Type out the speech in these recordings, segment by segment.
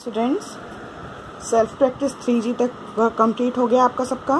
Students, self practice 3G तक work complete हो गया आपका सबका।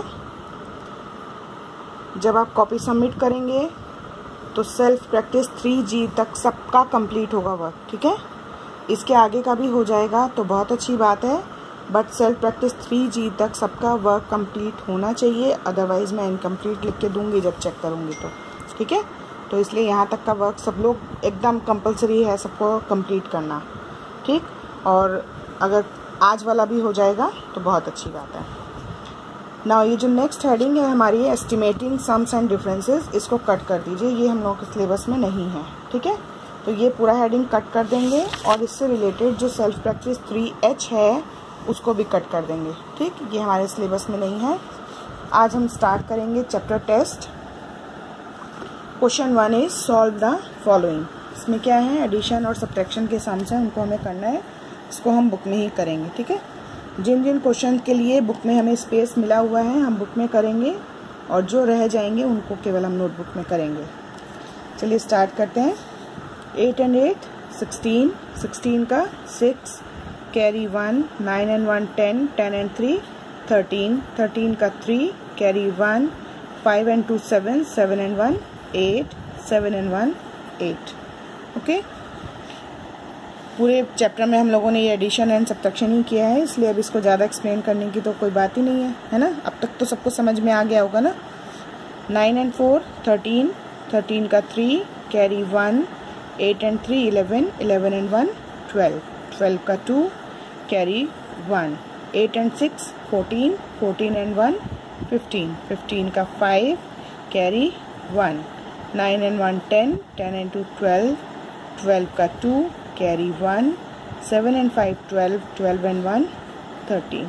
जब आप कॉपी सबमिट करेंगे तो सेल्फ प्रैक्टिस 3G तक सबका कंप्लीट होगा वर्क, ठीक है। इसके आगे का भी हो जाएगा तो बहुत अच्छी बात है, बट सेल्फ प्रैक्टिस 3G तक सबका वर्क कंप्लीट होना चाहिए, अदरवाइज़ मैं इनकम्प्लीट लिख के दूंगी जब चेक करूंगी तो, ठीक है। तो इसलिए यहाँ तक का वर्क सब लोग एकदम कंपलसरी है सबको कंप्लीट करना, ठीक। और अगर आज वाला भी हो जाएगा तो बहुत अच्छी बात है। ना ये जो नेक्स्ट हेडिंग है हमारी एस्टिमेटिंग सम्स एंड डिफरेंसेस, इसको कट कर दीजिए, ये हम लोगों के सिलेबस में नहीं है, ठीक है। तो ये पूरा हेडिंग कट कर देंगे और इससे रिलेटेड जो सेल्फ प्रैक्टिस 3H है उसको भी कट कर देंगे, ठीक। ये हमारे सिलेबस में नहीं है। आज हम स्टार्ट करेंगे chapter test. Question 1 is solve the following. इसमें क्या है, एडिशन और सब्ट्रैक्शन के सम्स हैं, उनको हमें करना है। इसको हम बुक में ही करेंगे, ठीक है। जिन जिन क्वेश्चन के लिए बुक में हमें स्पेस मिला हुआ है हम बुक में करेंगे, और जो रह जाएंगे उनको केवल हम नोटबुक में करेंगे। चलिए स्टार्ट करते हैं। 8 and 8 16, 16 का 6 कैरी 1, 9 and 1 10, 10 and 3 13, 13 का 3 carry 1, 5 and 2 7, 7 and 1 8, 7 and 1 8, okay. पूरे चैप्टर में हम लोगों ने ये एडिशन एंड सब्ट्रैक्शन ही किया है, इसलिए अब इसको ज़्यादा एक्सप्लेन करने की तो कोई बात ही नहीं है ना। अब तक तो सबको समझ में आ गया होगा ना। 9 and 4 13, 13 का 3 कैरी 1, 8 and 3 11, 11 and 1 12, 12 का 2 कैरी 1, 8 and 6 14, 14 and 1 15, 15 का 5 कैरी 1, 9 and 1 10, 10 and 2 12, 12 का 2 carry 1, 7 and 5 12, 12 and 1 13.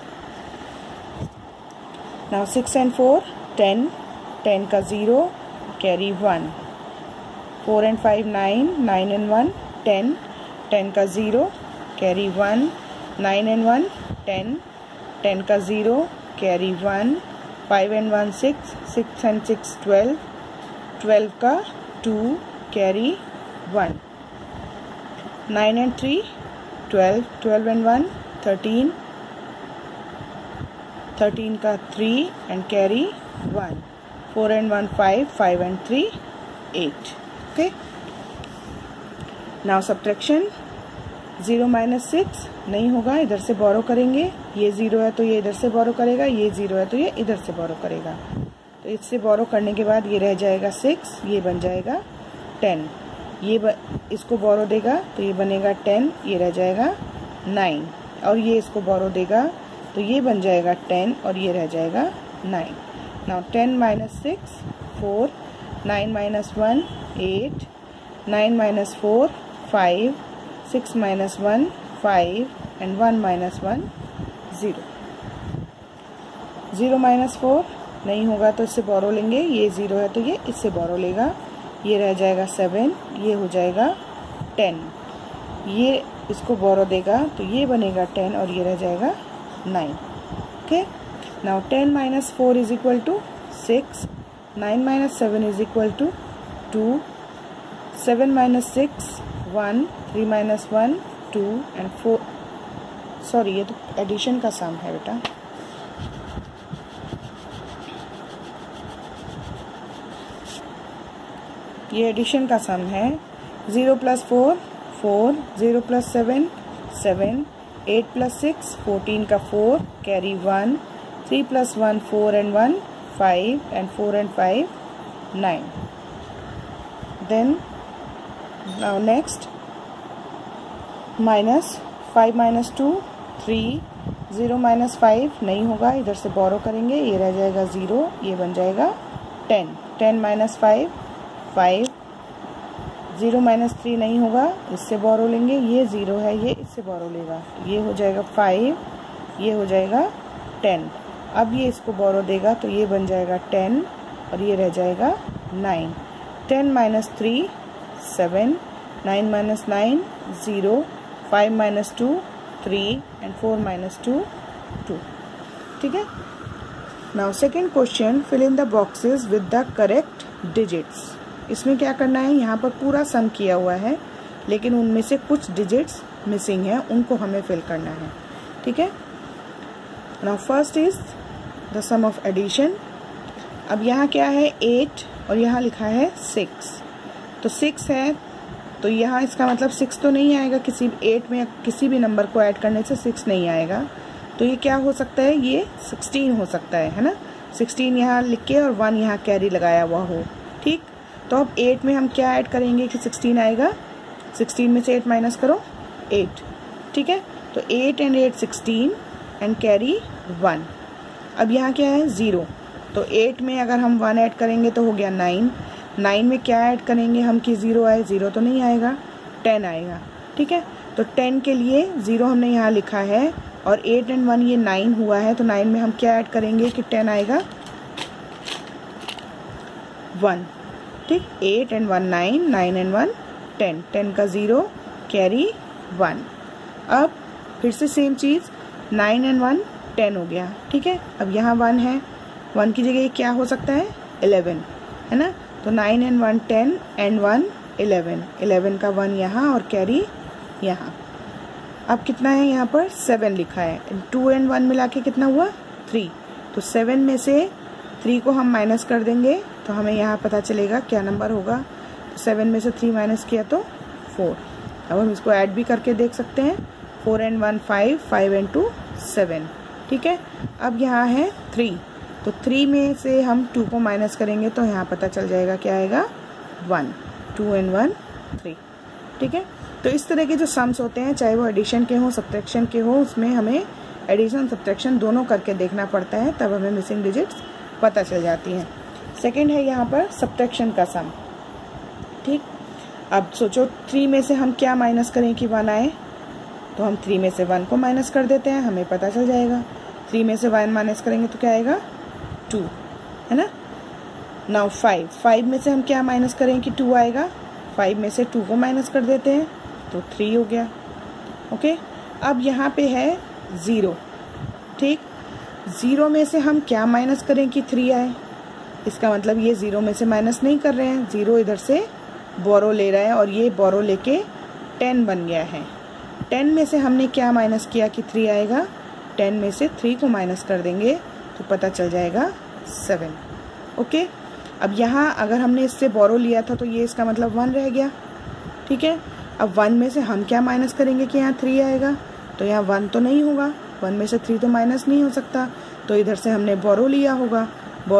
Now 6 and 4 10, 10 का 0 कैरी 1, 4 and 5 9, 9 and 1 10, 10 का 0 कैरी 1, 9 and 1 10, 10 का 0 कैरी 1, 5 and 1 6, 6 and 6 12, 12 का 2 कैरी 1, 9 and 3 12, 12 and 1 13, 13 का 3 and carry 1, 4 and 1 5, 5 and 3 8, okay. Now subtraction 0 minus 6 नहीं होगा, इधर से बोरो करेंगे। ये 0 है तो ये इधर से बोरो करेगा, ये 0 है तो ये इधर से बोरो करेगा। तो इससे बोरो करने के बाद ये रह जाएगा 6, ये बन जाएगा 10। ये इसको बोरो देगा तो ये बनेगा 10, ये रह जाएगा 9, और ये इसको बोरो देगा तो ये बन जाएगा 10 और ये रह जाएगा 9। Now 10 minus 6 4, 9 minus 1 8, 9 minus 4 5, 6 minus 1 5 and 1 minus 1 0। 0 minus 4 नहीं होगा तो इससे बोरो लेंगे, ये 0 है तो ये इससे बोरो लेगा, ये रह जाएगा 7, ये हो जाएगा 10, ये इसको बोरो देगा तो ये बनेगा 10 और ये रह जाएगा 9, okay. Now 10 minus 4 is equal to 6, 9 minus 7 is equal to 2, 7 minus 6 1, 3 minus 1 2 and 4, sorry ये तो एडिशन का सम है बेटा। ये एडिशन का सम है। 0 plus 4 4, 0 plus 7 7, 8 plus 6 14 का 4 carry 1, 3 plus 1 4 and 1 5 and 4 and 5 9। Then now next minus 5 minus 2 3, 0 minus 5 नहीं होगा, इधर से बोरो करेंगे, ये रह जाएगा 0, ये बन जाएगा 10, 10 minus 5 5, 0 minus 3 नहीं होगा, इससे बोरो लेंगे, ये 0 है ये इससे बोरो लेगा, ये हो जाएगा 5, ये हो जाएगा 10। अब ये इसको बोरो देगा तो ये बन जाएगा 10 और ये रह जाएगा 9। 10 minus 3 7, 9 minus 9 0, 5 minus 2 3 and 4 minus 2 2, ठीक है। Now second question, fill in the boxes with the correct digits. इसमें क्या करना है, यहाँ पर पूरा सम किया हुआ है लेकिन उनमें से कुछ डिजिट्स मिसिंग है उनको हमें फिल करना है, ठीक है। Now first is the sum of addition. अब यहाँ क्या है 8 और यहाँ लिखा है 6, तो 6 है तो यहाँ इसका मतलब 6 तो नहीं आएगा, किसी 8 में किसी भी नंबर को ऐड करने से 6 नहीं आएगा, तो ये क्या हो सकता है, ये 16 हो सकता है ना। 16 यहाँ लिख के और 1 यहाँ कैरी लगाया हुआ हो, ठीक। तो अब 8 में हम क्या ऐड करेंगे कि 16 आएगा, 16 में से 8 माइनस करो 8, ठीक है। तो 8 and 8 16 एंड कैरी 1। अब यहाँ क्या है 0, तो 8 में अगर हम 1 ऐड करेंगे तो हो गया 9। 9 में क्या ऐड करेंगे हम कि 0 आए, 0 तो नहीं आएगा, 10 आएगा, ठीक है। तो 10 के लिए 0 हमने यहाँ लिखा है और 8 and 1 ये 9 हुआ है, तो 9 में हम क्या ऐड करेंगे कि 10 आएगा 1, ठीक। 8 and 1 9, 9 and 1 10, 10 का 0 कैरी 1। अब फिर से सेम चीज़ 9 and 1 10 हो गया, ठीक है। अब यहाँ 1 है, 1 की जगह क्या हो सकता है 11, है ना। तो 9 and 1 10 and 1 11, 11 का 1 यहाँ और कैरी यहाँ। अब कितना है यहाँ पर 7 लिखा है, 2 and 1 मिला के कितना हुआ 3, तो 7 में से 3 को हम माइनस कर देंगे तो हमें यहाँ पता चलेगा क्या नंबर होगा। तो 7 में से 3 माइनस किया तो 4। अब हम इसको ऐड भी करके देख सकते हैं, 4 and 1 5, 5 and 2 7, ठीक है। अब यहाँ है 3, तो 3 में से हम 2 को माइनस करेंगे तो यहाँ पता चल जाएगा क्या आएगा 1, 2 and 1 3, ठीक है। तो इस तरह के जो सम्स होते हैं चाहे वो एडिशन के हों सब्ट्रैक्शन के हों, उसमें हमें एडिशन सब्ट्रैक्शन दोनों करके देखना पड़ता है, तब हमें मिसिंग डिजिट्स पता चल जाती हैं। सेकंड है यहाँ पर सब्ट्रैक्शन का सम, ठीक। अब सोचो 3 में से हम क्या माइनस करें कि 1 आए, तो हम 3 में से 1 को माइनस कर देते हैं, हमें पता चल जाएगा। 3 में से 1 माइनस करेंगे तो क्या आएगा 2, है ना। नाउ 5 में से हम क्या माइनस करें कि 2 आएगा, 5 में से 2 को माइनस कर देते हैं तो 3 हो गया, ओके। अब यहाँ पे है 0, ठीक। 0 में से हम क्या माइनस करें कि 3 आए, इसका मतलब ये 0 में से माइनस नहीं कर रहे हैं, 0 इधर से बोरो ले रहा है और ये बोरो लेके 10 बन गया है। 10 में से हमने क्या माइनस किया कि 3 आएगा, 10 में से 3 को माइनस कर देंगे तो पता चल जाएगा 7, ओके। अब यहाँ अगर हमने इससे बोरो लिया था तो ये इसका मतलब 1 रह गया, ठीक है। अब 1 में से हम क्या माइनस करेंगे कि यहाँ 3 आएगा, तो यहाँ 1 तो नहीं होगा, 1 में से 3 तो माइनस नहीं हो सकता, तो इधर से हमने बोरो लिया होगा,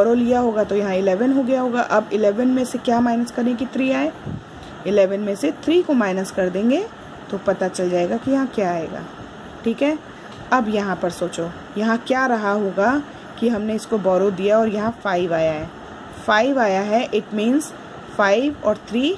तो यहाँ 11 हो गया होगा। अब 11 में से क्या माइनस करें कि 3 आए, 11 में से 3 को माइनस कर देंगे तो पता चल जाएगा कि यहाँ क्या आएगा, ठीक है। अब यहाँ पर सोचो यहाँ क्या रहा होगा कि हमने इसको बोरो दिया और यहाँ 5 आया है, 5 आया है, इट मीन्स 5 और 3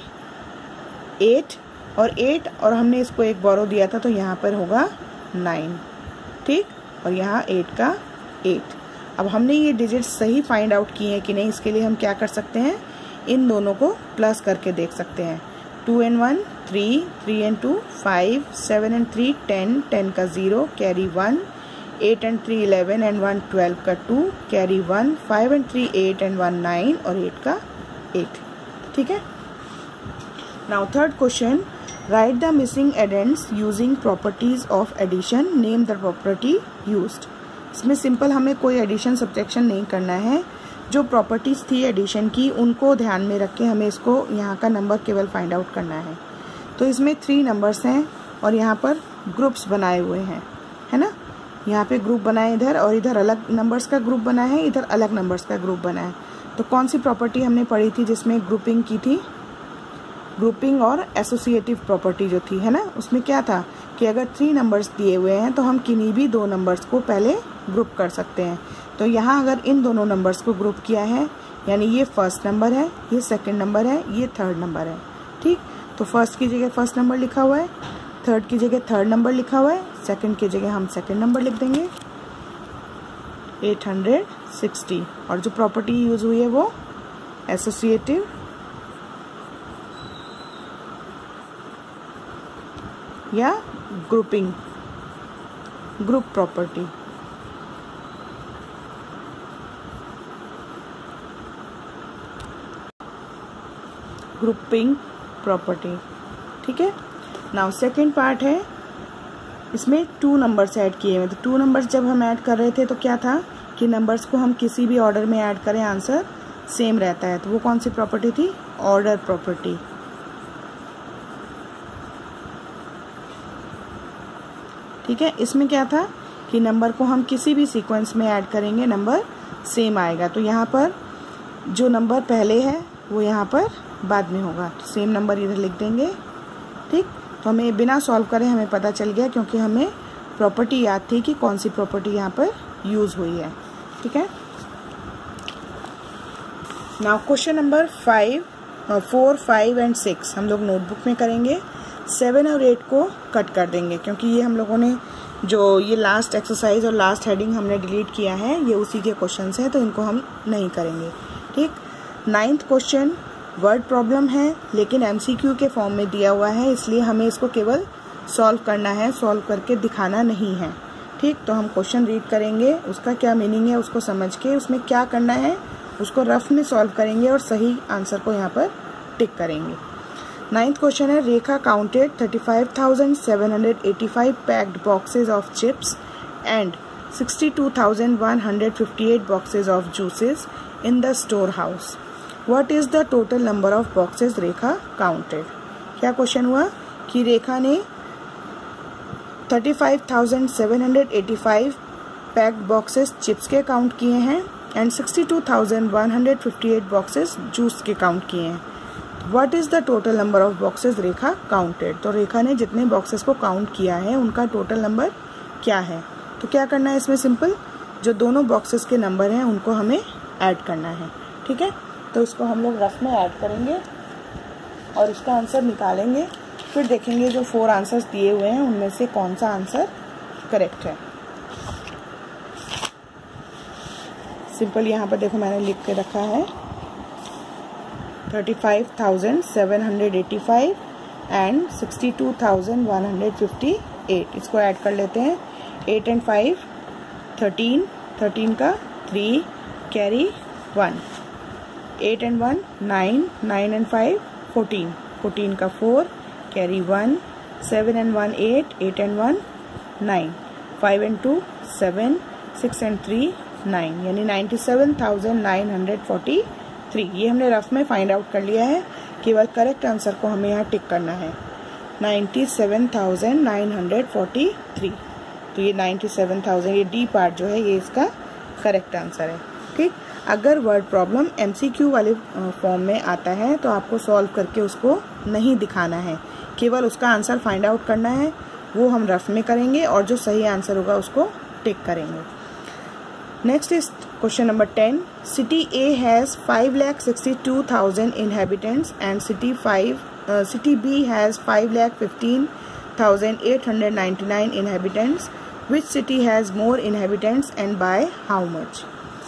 8 और 8 और हमने इसको एक बोरो दिया था तो यहाँ पर होगा 9, ठीक। और यहाँ 8 का 8। अब हमने ये डिजिट सही फाइंड आउट किए हैं कि नहीं, इसके लिए हम क्या कर सकते हैं, इन दोनों को प्लस करके देख सकते हैं। 2 and 1 3, 3 and 2 5, 7 and 3 10, 10 का 0 कैरी 1, 8 and 3 11 and 1 12 का 2 कैरी 1, 5 and 3 8 and 1 9 और 8 का 8, ठीक है। Now third question, write the missing addends using properties of addition, name the property used. इसमें सिंपल हमें कोई एडिशन सब्ट्रैक्शन नहीं करना है, जो प्रॉपर्टीज़ थी एडिशन की उनको ध्यान में रख के हमें इसको यहाँ का नंबर केवल फाइंड आउट करना है। तो इसमें 3 नंबर्स हैं और यहाँ पर ग्रुप्स बनाए हुए हैं, है ना। यहाँ पे ग्रुप बनाए इधर और इधर अलग नंबर्स का ग्रुप बना है, इधर अलग नंबर्स का ग्रुप बना है। तो कौन सी प्रॉपर्टी हमने पढ़ी थी जिसमें ग्रुपिंग की थी, ग्रुपिंग और एसोसिएटिव प्रॉपर्टी जो थी, है ना। उसमें क्या था कि अगर 3 नंबर्स दिए हुए हैं तो हम किन्हीं भी 2 नंबर्स को पहले ग्रुप कर सकते हैं। तो यहाँ अगर इन दोनों नंबर्स को ग्रुप किया है, यानी ये फर्स्ट नंबर है, ये सेकंड नंबर है, ये थर्ड नंबर है, ठीक। तो फर्स्ट की जगह फर्स्ट नंबर लिखा हुआ है, थर्ड की जगह थर्ड नंबर लिखा हुआ है, सेकंड की जगह हम सेकंड नंबर लिख देंगे 860। और जो प्रॉपर्टी यूज हुई है वो एसोसिएटिव या grouping, group property. Grouping property, ठीक है। नाउ सेकंड पार्ट है इसमें 2 नंबर्स ऐड किए हुए, तो 2 नंबर्स जब हम ऐड कर रहे थे तो क्या था कि नंबर्स को हम किसी भी ऑर्डर में ऐड करें आंसर सेम रहता है। तो वो कौन सी प्रॉपर्टी थी? Order property. ठीक है, इसमें क्या था कि नंबर को हम किसी भी सीक्वेंस में ऐड करेंगे नंबर सेम आएगा। तो यहाँ पर जो नंबर पहले है वो यहाँ पर बाद में होगा, तो सेम नंबर इधर लिख देंगे। ठीक, तो हमें बिना सॉल्व करे हमें पता चल गया, क्योंकि हमें प्रॉपर्टी याद थी कि कौन सी प्रॉपर्टी यहाँ पर यूज़ हुई है। ठीक है, नाउ क्वेश्चन नंबर 4, 5 एंड 6 हम लोग नोटबुक में करेंगे। 7 और 8 को कट कर देंगे, क्योंकि ये हम लोगों ने जो ये लास्ट एक्सरसाइज और लास्ट हेडिंग हमने डिलीट किया है, ये उसी के क्वेश्चंस हैं, तो इनको हम नहीं करेंगे। ठीक, 9th क्वेश्चन वर्ड प्रॉब्लम है, लेकिन MCQ के फॉर्म में दिया हुआ है, इसलिए हमें इसको केवल सॉल्व करना है, सॉल्व करके दिखाना नहीं है। ठीक, तो हम क्वेश्चन रीड करेंगे, उसका क्या मीनिंग है उसको समझ के उसमें क्या करना है उसको रफ में सॉल्व करेंगे और सही आंसर को यहाँ पर टिक करेंगे। 9th क्वेश्चन है, Rekha counted 35,785 packed boxes of chips and 62,158 boxes of juices in the store house. What is the total number of boxes Rekha counted? क्या क्वेश्चन हुआ कि रेखा ने 35,785 पैक्ड बॉक्सेस चिप्स के काउंट किए हैं एंड 62,158 बॉक्सेस जूस के count किए हैं। What is the total number of boxes Rekha counted? तो रेखा ने जितने बॉक्सेस को काउंट किया है उनका टोटल नंबर क्या है? तो क्या करना है इसमें, सिंपल जो दोनों बॉक्सेस के नंबर हैं उनको हमें ऐड करना है। ठीक है, तो इसको हम लोग रफ में ऐड करेंगे और इसका आंसर निकालेंगे, फिर देखेंगे जो 4 आंसर्स दिए हुए हैं उनमें से कौन सा आंसर करेक्ट है। सिंपल यहाँ पर देखो मैंने लिख के रखा है 35,785 एंड 62,158, इसको ऐड कर लेते हैं। 8 एंड 5 13, 13 का 3 कैरी 1, 8 एंड 1 9, 9 एंड 5 14, 14 का 4 carry 1, 7 and 1 8, 8 and 1 9, 5 and 2 7, 6 and 3 9, यानी 97,943। ये हमने रफ में फाइंड आउट कर लिया है, केवल करेक्ट आंसर को हमें यहाँ टिक करना है 97,943। तो ये 97,000, ये डी पार्ट जो है ये इसका करेक्ट आंसर है। ठीक, अगर वर्ड प्रॉब्लम MCQ वाले फॉर्म में आता है तो आपको सॉल्व करके उसको नहीं दिखाना है, केवल उसका आंसर फाइंड आउट करना है, वो हम रफ में करेंगे और जो सही आंसर होगा उसको टिक करेंगे। Next is question number 10। City A has 5,62,000 inhabitants and City B has 5,15,899 inhabitants. Which city has more inhabitants and by how much?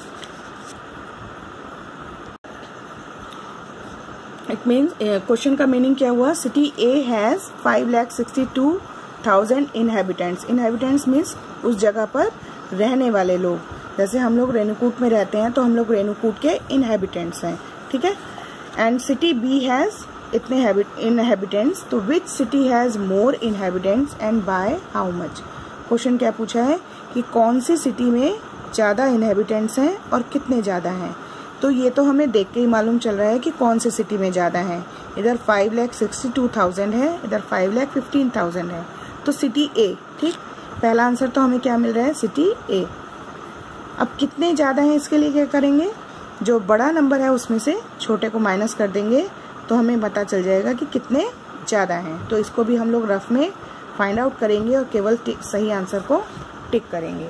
It means question का मीनिंग क्या हुआ, city A has 5,62,000 inhabitants. Inhabitants means उस जगह पर रहने वाले लोग, जैसे हम लोग रेणुकूट में रहते हैं तो हम लोग रेणुकूट के इनहेबिटेंट्स हैं। ठीक है, एंड सिटी बी हैज़ इतने इनहेबिटेंट्स, तो which city has more inhabitants and by how much. Question क्या पूछा है कि कौन सी सिटी में ज़्यादा इनहेबिटेंट्स हैं और कितने ज़्यादा हैं। तो ये तो हमें देख के ही मालूम चल रहा है कि कौन सी सिटी में ज़्यादा है। इधर 5,62,000 है, इधर 5,15,000 है, तो सिटी ए। ठीक, पहला आंसर तो हमें क्या मिल रहा है, सिटी ए। अब कितने ज़्यादा हैं इसके लिए क्या करेंगे, जो बड़ा नंबर है उसमें से छोटे को माइनस कर देंगे तो हमें पता चल जाएगा कि कितने ज़्यादा हैं। तो इसको भी हम लोग रफ में फाइंड आउट करेंगे और केवल सही आंसर को टिक करेंगे।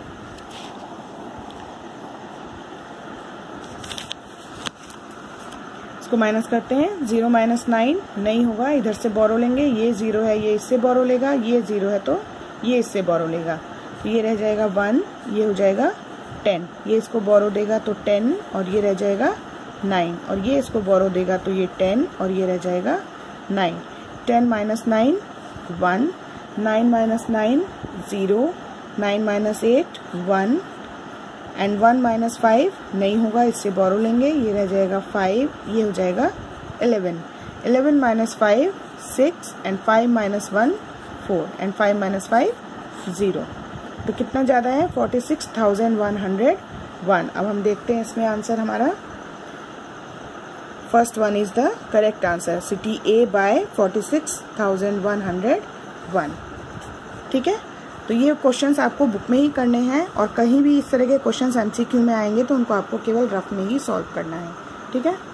इसको माइनस करते हैं, 0 - 9 नहीं होगा, इधर से बोरो लेंगे, ये 0 है ये इससे बोरो लेगा, ये 0 है तो ये इससे बोरो लेगा, तो ये रह जाएगा 1, ये हो जाएगा 10, ये इसको बोरो देगा तो 10 और ये रह जाएगा 9, और ये इसको बोरो देगा तो ये 10 और ये रह जाएगा 9। 10 - 9 1, 9 - 9 0, 9 - 8 1 एंड 1 - 5 नहीं होगा, इससे बोरो लेंगे, ये रह जाएगा 5, ये हो जाएगा 11। 11 - 5 6 एंड 5 - 1 4 एंड 5 - 5 0। तो कितना ज़्यादा है 46,101। अब हम देखते हैं इसमें आंसर हमारा। First one is the correct answer, city A by 46,101। ठीक है, तो ये क्वेश्चंस आपको बुक में ही करने हैं और कहीं भी इस तरह के क्वेश्चंस एमसीक्यू में आएंगे तो उनको आपको केवल रफ में ही सॉल्व करना है। ठीक है।